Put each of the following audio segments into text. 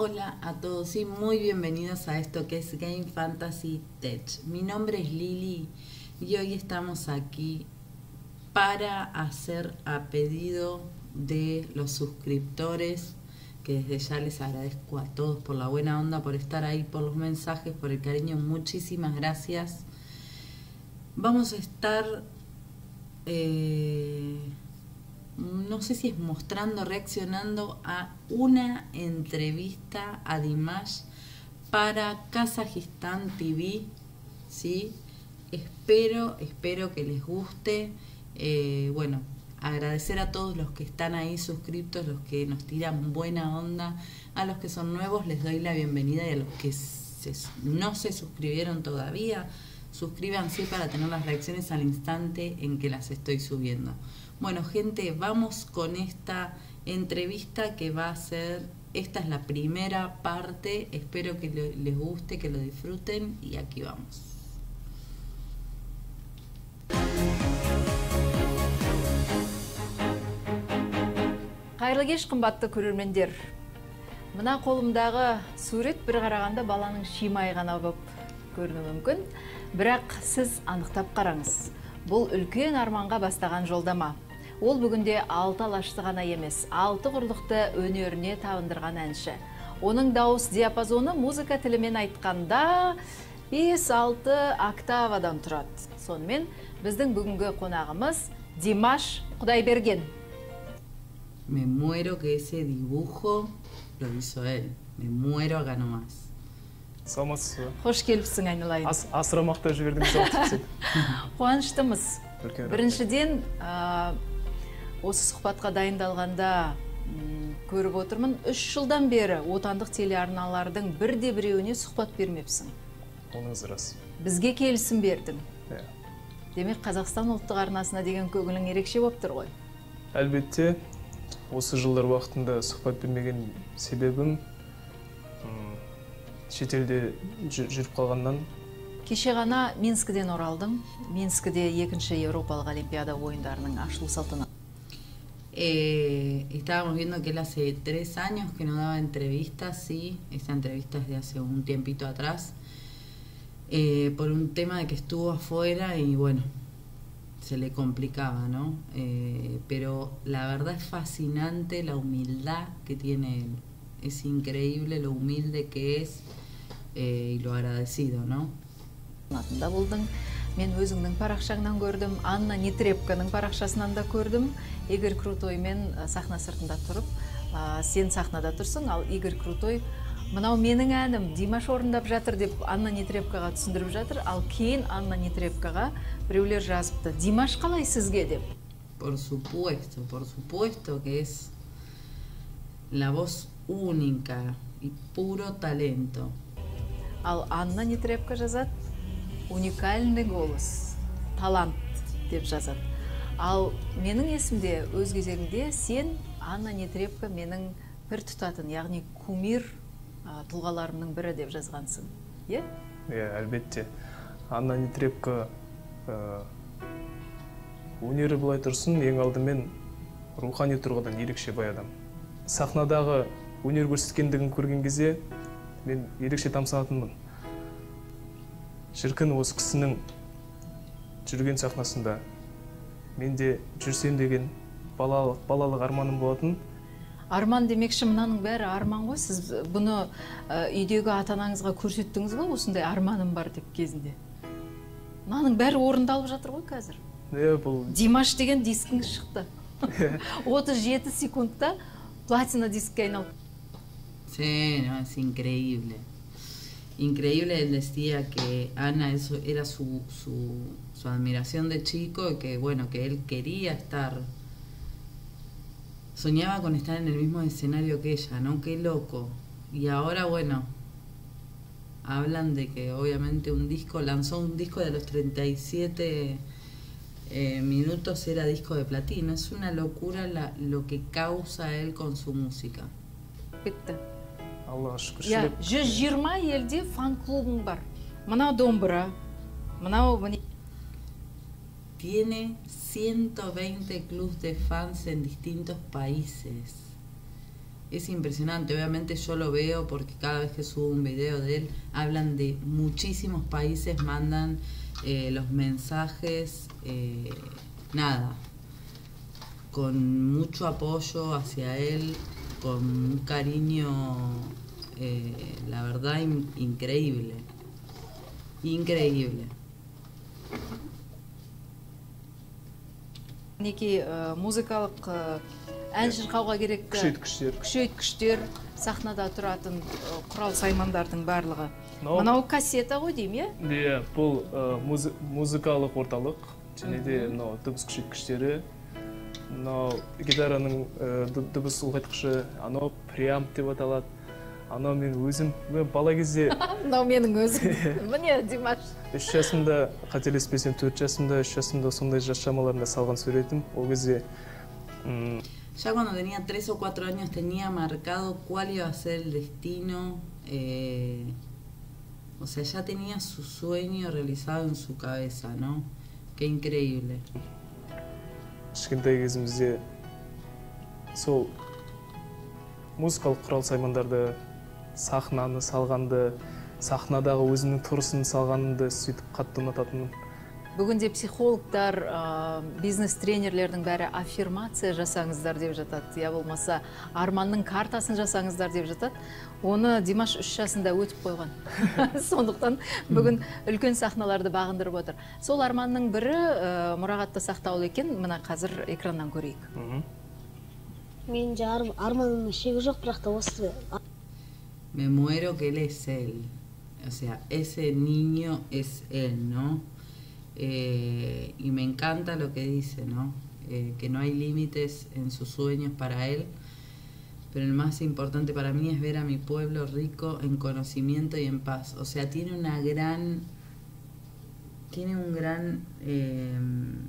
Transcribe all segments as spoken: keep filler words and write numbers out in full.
Hola a todos y muy bienvenidos a esto que es Game Fantasy Tech. Mi nombre es Lili y hoy estamos aquí para hacer a pedido de los suscriptores, que desde ya les agradezco a todos por la buena onda, por estar ahí, por los mensajes, por el cariño, muchísimas gracias. Vamos a estar, eh, no sé si es mostrando, reaccionando a una entrevista a Dimash para Kazajistán T V, ¿sí? Espero, espero que les guste. Eh, bueno, agradecer a todos los que están ahí suscriptos, los que nos tiran buena onda. A los que son nuevos les doy la bienvenida y a los que se, no se suscribieron todavía, suscríbanse para tener las reacciones al instante en que las estoy subiendo. Bueno, gente, vamos con esta entrevista que va a ser, esta es la primera parte, espero que le, les guste, que lo disfruten y aquí vamos. Қайырлы кеш, қымбатты көрермендер. Мына қолымдағы сурет бір қарағанда баланың шимай ғана болып көрінуі мүмкін, бірақ сіз анықтап қараңыз. Бұл үлкен арманға бастаған жолдама. Ол бүгінде алты алашты ғана емес, алты құрлықты өнеріне табындырған әнші. Оның дауыс диапазоны музыка тілімен айтқанда бес алты октавадан тұрады. Сонымен біздің бүгінгі қонағымыз Димаш Құдайберген. Me muero que ese dibujo lo hizo él. Me muero acá nomás. Саламатсыз ба? Қош келіпсің, айналайын. Асырамақта жібердіңіз ау. Қуаныштымыз. Біріншіден, осы сұхбатқа дайындалғанда көріп отырмын, үш жылдан бері отандық телеарналардың бірде біреуіне сұхбат бермепсің. Оныңыз рас. Бізге келісім бердің. Демек, Қазақстан ұлттық арнасына деген көңілің ерекше болып тұр ғой. Әлбетте, осы жылдар уақытында сұхбат бермеген себебім шетелде жүріп қалғаннан. Кеше ғана Минскіден оралдым. Минскіде екінші Еуропалық Олимпиада ойындарының ашылу салтанаты. Eh, estábamos viendo que él hace tres años que no daba entrevistas, sí, esta entrevista es de hace un tiempito atrás, eh, por un tema de que estuvo afuera y bueno, se le complicaba, ¿no? Eh, pero la verdad es fascinante la humildad que tiene él, es increíble lo humilde que es eh, y lo agradecido, ¿no? Мен өзіңнің парақшаңнан көрдім, Анна Нетребканың парақшасынан да көрдім. Игорь Крутоймен сахна сыртында тұрып, сен сахнада тұрсың, ал Игорь Крутой мынау менің әнім Димаш орындап жатыр деп Анна Нетребкаға түсіндіріп жатыр, ал кейін Анна Нетребкаға біреулер жазыпты. Димаш қалай сізге деп? Por supuesto, por supuesto que es la voz única y puro talento. Ал Анна Нетребка жазады, уникальный голос, талант деп жазады. Ал менің есімде өз кезегінде сен Анна Нетребка менің бір тұтатын, яғни кумир тұлғаларымның бірі деп жазғансың. Е? Е, әлбетте. Анна Нетребка өнері былай тұрсын, ең алдымен рухани тұрғыдан ерекше бай адам. Сахнадағы өнер көрсеткендігін көрген кезде мен ерекше тамсанатынмын. Шіркін осы кісінің жүрген сахнасында мен де жүрсем деген балалық, балалық арманым болатын. Арман демекші мынаның бәрі арман ғой. Сіз бұны үйдегі ата-анаңызға көрсеттіңіз ғой, осындай арманым бар деп кезінде. Мынаның бәрі орындалып жатыр ғой қазір. Е, бұл... Димаш деген дискіңіз шықты. отыз жеті секундта платина дискке айналып. Sí, no, es increíble. Increíble, él decía que Ana eso era su, su, su admiración de chico y que bueno, que él quería estar, soñaba con estar en el mismo escenario que ella, ¿no? Qué loco. Y ahora bueno, hablan de que obviamente un disco, lanzó un disco de los treinta y siete eh, minutos, era disco de platino. Es una locura la, lo que causa él con su música. Bitti. Аллаға шүкір. Я, жүз жиырма елде фан-клубың бар. Мынау домбыра, мынау... Tiene ciento veinte clubs de fans en distintos países. es impresionante. Obviamente yo lo veo porque cada vez que subo un video de él, hablan de muchísimos países, mandan eh, los mensajes, eh, nada, con mucho apoyo hacia él, con un cariño, eh, la verdad, in- increíble. Increíble. Мінекей э, музыкалық э, ән шырқауға керек Күшейткіштер. күшейткіштер, сахнада тұратын э, құрал саймандардың барлығы. Мынау- Мынау кассета ғой деймін, иә? Иә, бұл э, музы- музыкалық орталық, және де мынау дыбыс күшейткіштері, мынау гитараның э, ды- дыбыс ұлғайтқышы, анау преамп деп аталады. Анау мен өзім мен бала кезде Мынау менің өзім. Міне, Димаш. үш жасымда, қателеспесем төрт жасымда, үш жасымда сондай жас шамаларында салған суретім. Ол кезде м, Ya cuando tenía tres o cuatro años tenía marcado cuál iba a ser el destino, eh, o sea, ya tenía su sueño realizado en su cabeza, ¿no? Qué increíble. кішкентай кезімізде сол музыкалық құрал саймандарды, сахнаны салғанды, сахнадағы өзімнің тұрысын салғанды сөйтіп қатты ұнататынмын. Бүгінде психологтар, ә, бизнес-тренерлердің бәрі аффирмация жасаңыздар деп жатады. Я болмаса, арманның картасын жасаңыздар деп жатады. Оны Димаш үш жасында өтіп қойған. Сондықтан бүгін үлкен сахналарды бағындырып отыр. Сол арманның бірі ә, мұрағатта сақтаулы екен. Мына қазір экраннан көрейік. Мгм. Мен жарым арманымның шегі жоқ, бірақ та осы Me muero que él es él. O sea, ese niño es él, ¿no? Eh, y me encanta lo que dice, ¿no? Eh, que no hay límites en sus sueños para él, pero el más importante para mí es ver a mi pueblo rico en conocimiento y en paz. O sea, tiene una gran, tiene un gran, eh,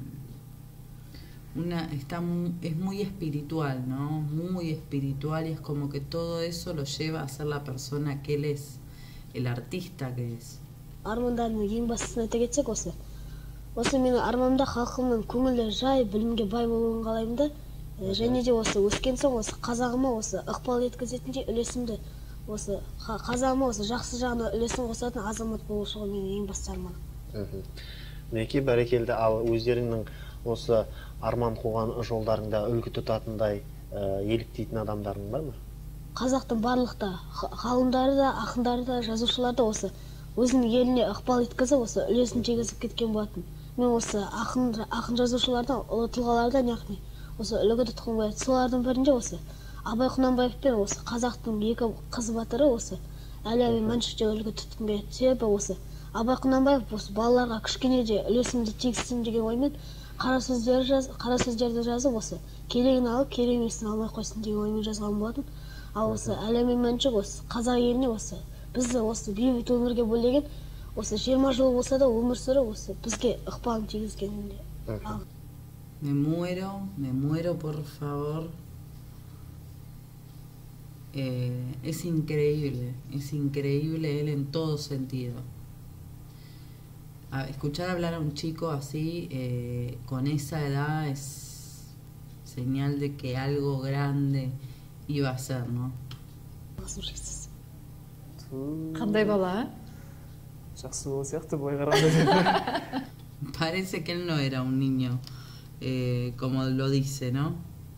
una, está mu- es muy espiritual, ¿no? Muy espiritual, y es como que todo eso lo lleva a ser la persona que él es, el artista que es. армандарымның ең бастысын айта кетсек осы. Осы менің арманымда халқымның көңілі жай, білімге бай болуын қалаймын да, ә, және де осы өскен соң осы қазағыма осы ықпал еткізетіндей үлесімді, осы қа- қазағыма осы жақсы жағына үлесін қосатын азамат болушы ғой менің ең басты арманым. Мхм. Мінекей бәрекелді. Ал өздеріңнің осы арман қуған жолдарыңда үлгі тұтатындай ә, еліктейтін адамдарың бар ма? Қазақтың барлықта ға- ғалымдары да, ақындары да, жазушылары да осы өзінің еліне ықпал еткізіп, осы үлесін тигізіп кеткен болатын. Мен осы ақын, ақын жазушылардан, ұлы тұлғалардан, яғни осы үлгі тұтқым келеді. Солардың бірінде осы Абай Құнанбаев пен осы қазақтың екі қыз батыры осы Әлия мен Мәншүкте үлгі тұтқым келеді. Себебі осы Абай Құнанбаев осы балаларға кішкене де үлесімді тигізсем деген оймен қара сөздер жаз, қара сөздерді жазып осы керегін алып, керек емесін алмай қойсын деген оймен жазған болатын. Ал осы Әлия мен Мәншүк осы қазақ еліне осы бізді осы бейбіт өмірге бөлеген, осы жиырма жыл болса да өмір сүріп осы бізге ықпалын тигізгенінде. Ал Me muero, me muero, por favor. Eh, es increíble, es increíble él en todo sentido. A- escuchar hablar a un chico así, eh, con esa edad, es señal de que algo grande iba a ser, ¿no? Слушайсыз. Қандай бала? Жақсы бол сияқты былай қарағанда. Parece que él no era un niño, eh, como lo dice, ¿no?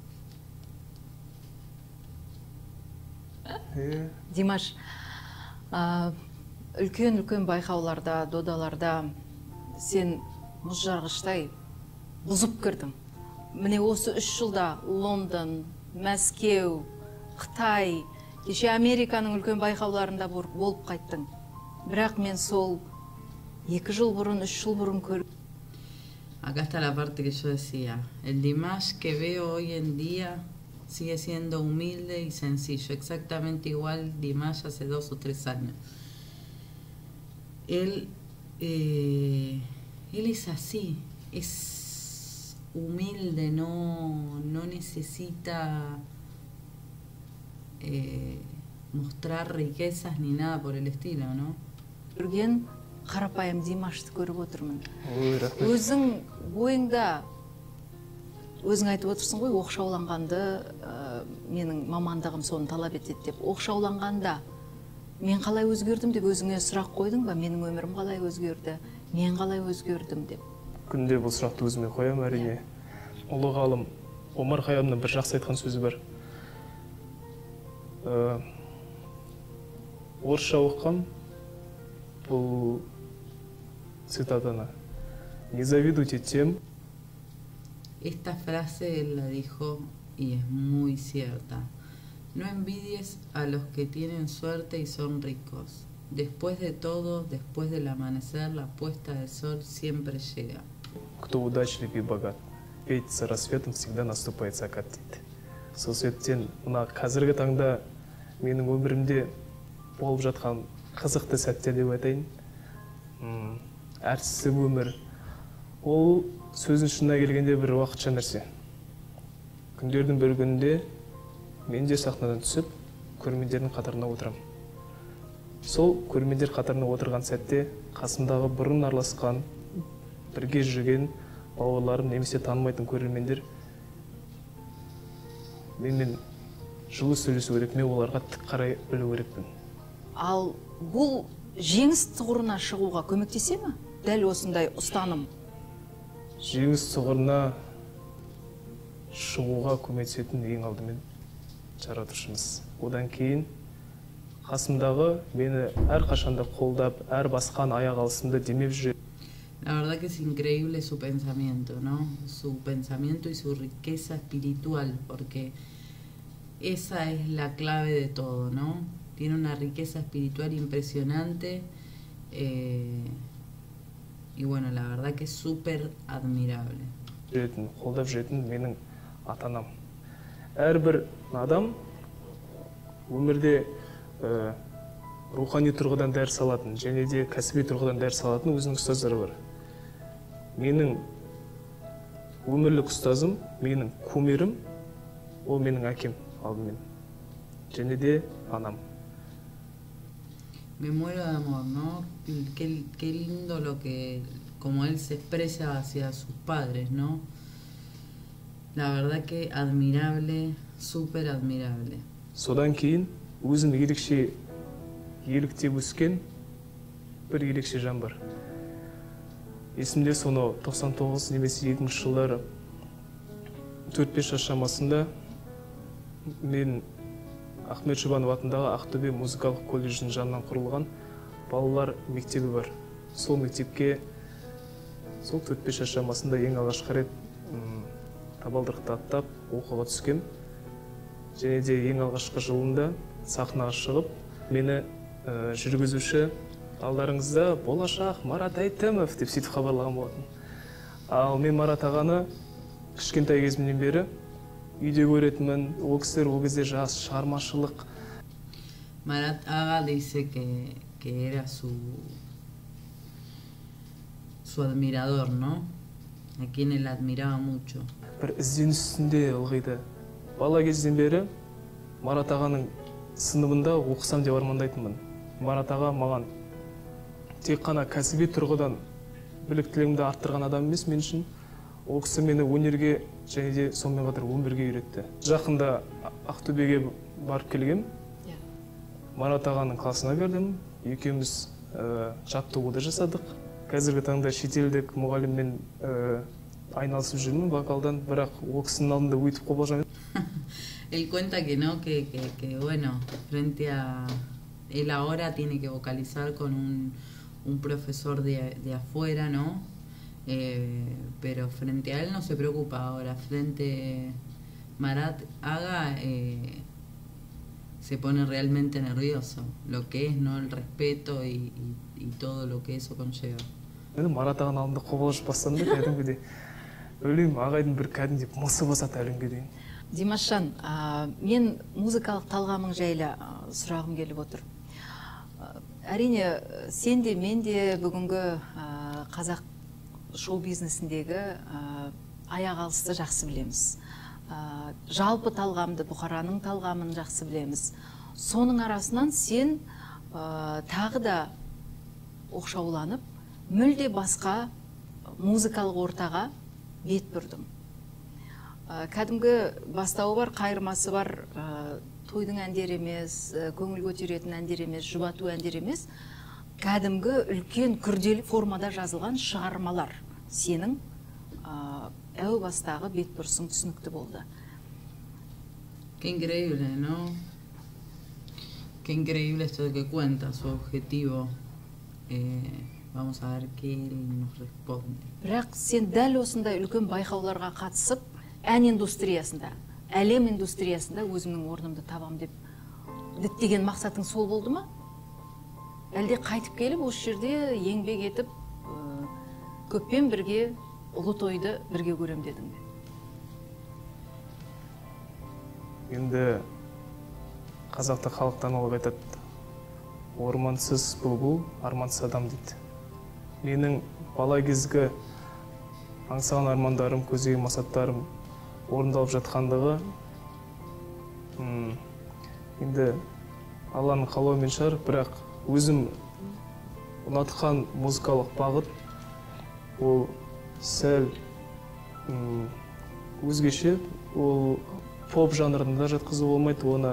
Е, Димаш, ә, үлкен-үлкен байқауларда, додаларда сен мұз жарғыштай бұзып кірдің. Міне осы үш жылда Лондон, Мәскеу, Қытай, кеше Американың үлкен байқауларында бор- болып қайттың. Бірақ мен сол екі жыл бұрын, үш жыл бұрын көр... Acá está la parte que yo decía. El Dimash que veo hoy en día sigue siendo humilde y sencillo, exactamente igual Dimash hace dos o tres años. Él, eh, él es así, es humilde, no, no necesita eh, mostrar riquezas ni nada por el estilo, ¿no? Көрген қарапайым Димашты көріп отырмын. ой, рахмет. Өзің бойыңда, өзің айтып отырсың ғой, оқшауланғанды, ә, менің мамандығым соны талап етеді деп оқшауланғанда мен қалай өзгердім деп өзіңе сұрақ қойдың ба? Менің өмірім қалай өзгерді? Мен қалай өзгердім деп? Күнде бұл сұрақты өзіме қоямын, әрине. Ұлы ғалым Омар Хайямның бір жақсы айтқан сөзі бар. Орысша оқығам бұл цитатаны. Не завидуйте тем. Esta frase él la dijo y es muy cierta. No envidies a los que tienen suerte y son ricos. Después de todo, después del amanecer, la puesta del sol siempre llega. Кто удачлив и богат, ведь с рассветом всегда наступает закат дейді. Сол себептен мына қазіргі таңда менің өмірімде болып жатқан қызықты сәттер деп айтайын. Әртісі өмір. Ол сөздің шынына келгенде бір уақытша нәрсе. Күндердің бір күнінде мен де сахнадан түсіп, көрермендердің қатарына отырамын. Сол көрермендер қатарына отырған сәтте қасымдағы бұрын араласқан, бірге жүрген бауырларым немесе танымайтын көрермендер менімен жылы сөйлесу керек, мен оларға тік қарай білу керекпін. Ал бұл жеңіс тұғырына шығуға көмектесе ме? Дәл осындай ұстаным. Жеңіс тұғырына шығуға көмектесетін ең алдымен жаратушымыз. Одан кейін қасымдағы мені әр қашанда қолдап, әр басқан аяқ алысымды демеп жүр. La verdad que es increíble su pensamiento, ¿no? Su pensamiento y su riqueza espiritual, porque esa es la clave de todo, ¿no? Tiene una riqueza espiritual impresionante eh, y bueno, la verdad que es súper admirable. Қолдап жүретін менің ата-анам. Әрбір адам өмірде рухани тұрғыдан дәріс алатын, және де кәсіби тұрғыдан дәріс алатын өзінің ұстаздары бар. Менің өмірлік ұстазым, менің кумирім, ол менің әкем алдымен, және де анам. Me muero de amor, ¿no? Qué, qué lindo lo que, como él se expresa hacia sus padres, ¿no? La verdad que admirable, súper admirable. Содан кейін өзім ерекше еліктеп өскен бір ерекше жан бар. Есімде соны тоқсан тоғыз немесе екі мыңыншы жылдары төрт бес жас шамасында мен Ахмет Жұбанов атындағы Ақтөбе музыкалық колледжінің жанынан құрылған балалар мектебі бар. Сол мектепке сол төрт бес жас шамасында ең алғашқы рет табалдырықты аттап оқуға түскем. Және де ең алғашқы жылында сахнаға шығып, мені жүргізуші алдарыңызда болашақ Марат Әйтімов деп сөйтіп хабарлаған болатын. Ал мен Марат ағаны кішкентай кезімнен бері үйде көретінмін, ол кісілер ол кезде жас, шығармашылық. Marat Aga dice que, que era su, su admirador, ¿no? A quien él admiraba mucho. Бір ізденіс үстінде ылғиды. Бала кезден бері Марат ағаның сыныбында оқысам деп армандайтынмын. Марат аға маған тек қана кәсіби тұрғыдан біліктілігімді арттырған адам емес, мен үшін ол кісі мені өнерге және де сонымен қатар өмірге үйретті. Жақында Ақтөбеге барып келгем. Марат ағаның класына бердім. Екеуміз жаттығуды жасадық. Қазіргі таңда шетелдік мұғаліммен айналысып жүрмін вокалдан, бірақ ол кісінің алдында өйтіп қобалжамын. Él cuenta que no, que, que, que bueno, frente a él ahora tiene que vocalizar con un, un profesor de, de afuera, ¿no? Eh, pero frente a él no se preocupa ahora, frente Marat Aga eh, se pone realmente nervioso, lo que es, ¿no? El respeto y, y, y todo lo que eso conlleva. Марат ағаның алдында қобалжып бастадым да кәдімгідей. Өлеймін, ағайдың бір кәдімгідей мысы басады әліңге дейін. Димашжан, мен музыкалық талғамың жайлы сұрағым келіп отыр. Әрине, сен де мен де бүгінгі қазақ шоу-бизнесіндегі аяқ алысты жақсы білеміз. Жалпы талғамды, бұқараның талғамын жақсы білеміз. Соның арасынан сен тағы да оқшауланып, мүлде басқа музыкалық ортаға бет бұрдың. кәдімгі бастауы бар, қайырмасы бар, тойдың әндері емес, көңіл көтеретін әндер емес, жұбату әндер емес, кәдімгі үлкен күрделі формада жазылған шығармалар сенің әу бастағы бетбұрысың түсінікті болды. Qué increíble, ¿no? Qué increíble esto que cuenta, su objetivo. Eh, vamos a ver qué él nos responde. Бірақ сен дәл осындай үлкен байқауларға қатысып, ән индустриясында, әлем индустриясында өзімнің орнымды табам деп діттеген мақсатың сол болды ма? Әлде қайтып келіп осы жерде еңбек етіп, көппен бірге ұлы тойды бірге көрем дедің бе? Енді қазақта халықтан олып айтады, ормансыз бұлбұл, армансыз адам дейді. Менің бала кезгі аңсаған армандарым, көздеген мақсаттарым орындалып жатқандығы енді Алланың қалауымен шығар, бірақ өзім ұнатқан музыкалық бағыт ол сәл өзгеше, ол поп жанрында жатқызу болмайды, оны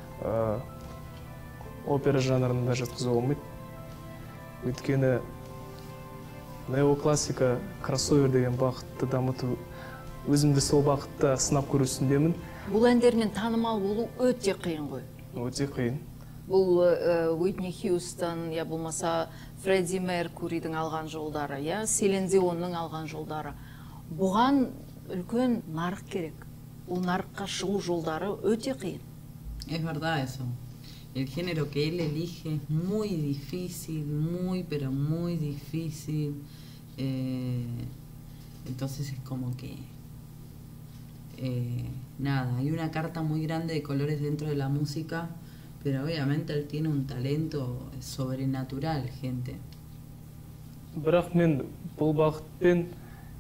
опера жанрында жатқызу болмайды. Өйткені неоклассика, кроссовер деген бағытты дамыту, өзімді сол бағытта сынап көру үстіндемін. Бұл әндермен танымал болу өте қиын ғой. Өте қиын. Бұл Уитни Хьюстон, я болмаса Фредди Меркуридің алған жолдары, я Селин Дионның алған жолдары. Бұған үлкен нарық керек. Ол нарыққа шығу жолдары өте қиын. Es verdad eso. El género que él elige es muy difícil, muy, pero muy difícil. Eh, entonces es como que... Eh, nada, hay una carta muy grande de colores dentro de la música, pero obviamente él tiene un talento sobrenatural, gente. Бірақ мен бұл бағытпен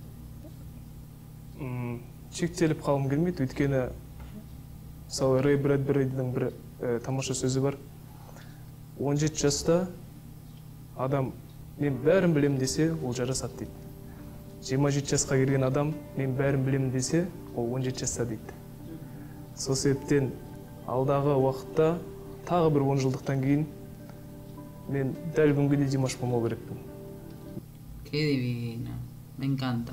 шектеліп қалым келмейді, өйткені мысалы Рэй Брэдберидың бір тамаша сөзі бар. он жеті жаста адам мен бәрін білем десе, ол жарасады дейді. жиырма жеті жасқа келген адам мен бәрін білем десе, ол он жеті жаста дейді. Сол себептен алдағы уақытта тағы бір он жылдықтан кейін мен дәл бүгінгідей Димаш болмау керекпін. Qué divino, me encanta.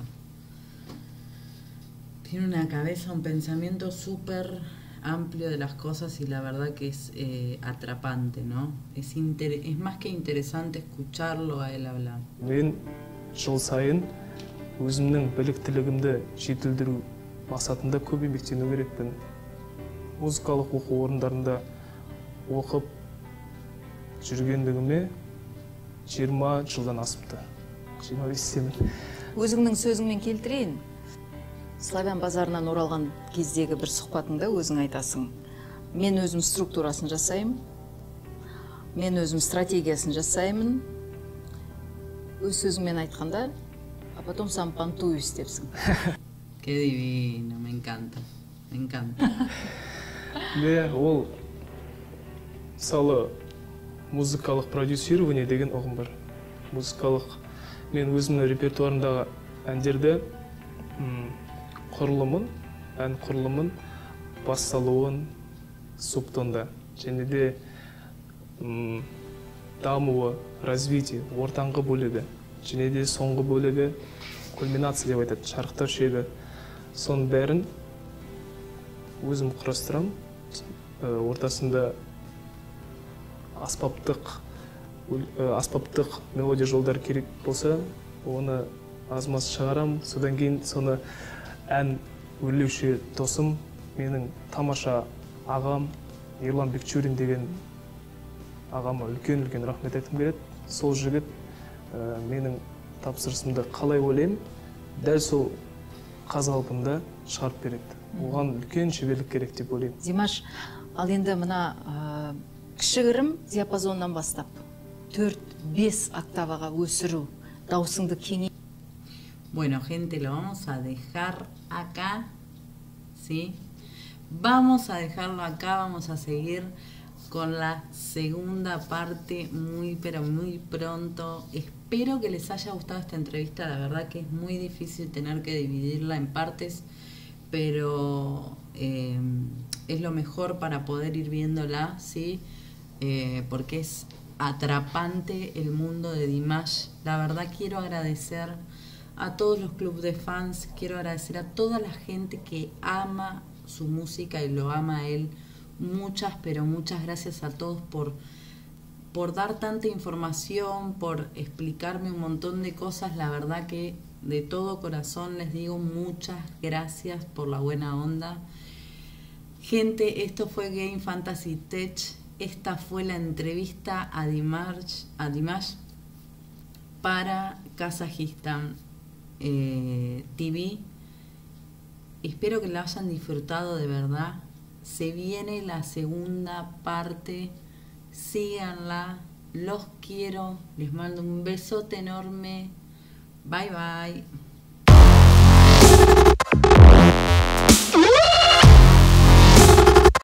Tiene una cabeza, un pensamiento súper amplio de las cosas y la verdad que es eh, atrapante, ¿no? Es, es más que interesante escucharlo a él hablar. Мен жыл сайын өзімнің біліктілігімді жетілдіру мақсатында көп еңбектену керекпін. Музыкалық оқу орындарында оқып жүргендігіме жиырма жылдан асыпты. жиырма бестемін. Өзіңнің сөзіңмен келтірейін. Славян базарынан оралған кездегі бір сұхбатыңда өзің айтасың. Мен өзім структурасын жасаймын, мен өзім стратегиясын жасаймын. Өз сөзіңмен айтқанда, а потом сам понтуюсь депсің. Qué divino, me encanta, me encanta. Де, ол мысалы музыкалық продюсирование деген ұғым бар. Музыкалық, мен өзімнің репертуарымдағы әндерді құрылымын, ән құрылымын, басталуын субтонда, және де дамуы, развитие, ортаңғы бөлігі, және де соңғы бөлігі кульминация деп айтады, шарықтау шегі. Соның бәрін өзім құрастырам, ортасында аспаптық, аспаптық мелодия жолдар керек болса, оны аз-маз шығарам, содан кейін соны ән өрлеуші досым, менің тамаша ағам, Ерлан Бекчурин деген ағама үлкен-үлкен рахмет айтқым келеді. Сол жігіт менің тапсырысымды қалай ойлаймын, дәл сол қазалпында шығарып береді. Оған үлкен шеберлік керек деп ойлаймын. Димаш, ал енді мына кішігірім диапазоннан бастап төрт бес октаваға өсіру, даусыңды кеңейту. Bueno, gente, lo vamos a dejar acá, ¿sí? Vamos a dejarlo acá, vamos a seguir con la segunda parte muy, pero muy pronto. Espero que les haya gustado esta entrevista, la verdad que es muy difícil tener que dividirla en partes, pero eh, es lo mejor para poder ir viéndola, ¿sí? Eh, porque es atrapante el mundo de Dimash. La verdad quiero agradecer a todos los clubes de fans, quiero agradecer a toda la gente que ama su música y lo ama a él. Muchas, pero muchas gracias a todos por, por dar tanta información, por explicarme un montón de cosas. La verdad que de todo corazón les digo muchas gracias por la buena onda. Gente, esto fue Game Fantasy Tech. Esta fue la entrevista a Dimash, a Dimash para Kazajistán eh, T V. Espero que la hayan disfrutado de verdad. Se viene la segunda parte. Síganla. Los quiero. Les mando un besote enorme. Bye bye.